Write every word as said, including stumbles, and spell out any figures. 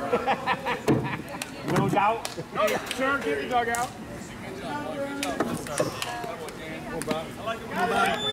No doubt. Oh, yeah. Sure, get your dugout.